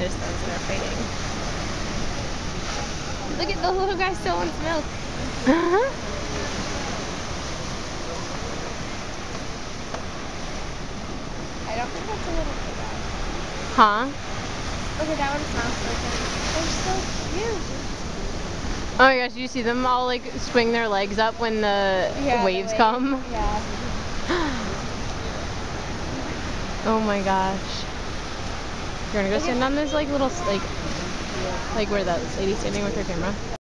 There's those that are fighting. Look at the little guy still wants milk. I don't think that's a little guy. Huh? Okay, that one's not so good. They're so cute. Oh my gosh, do you see them all like swing their legs up when the waves come? Yeah. Oh my gosh. You're gonna go stand on this like little like where that lady's standing with her camera?